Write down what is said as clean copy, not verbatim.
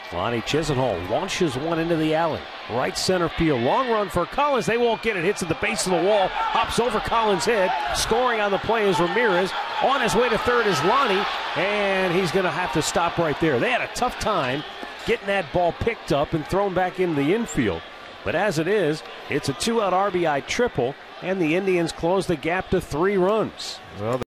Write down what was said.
Lonnie Chisenhall launches one into the alley. Right center field. Long run for Collins. They won't get it. Hits at the base of the wall. Hops over Collins' head. Scoring on the play is Ramirez. On his way to third is Lonnie. And he's going to have to stop right there. They had a tough time getting that ball picked up and thrown back into the infield. But as it is, it's a 2-out RBI triple. And the Indians close the gap to 3 runs. Well,